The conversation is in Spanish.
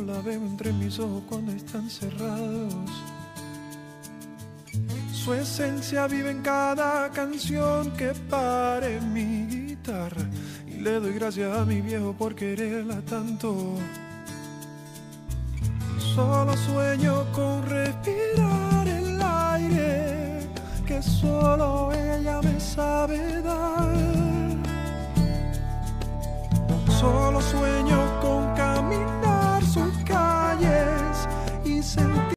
la veo entre mis ojos cuando están cerrados. Su esencia vive en cada canción que pare mi guitarra. Y le doy gracias a mi viejo por quererla tanto. Solo sueño con respirar el aire que solo ella me sabe dar. Solo sueño con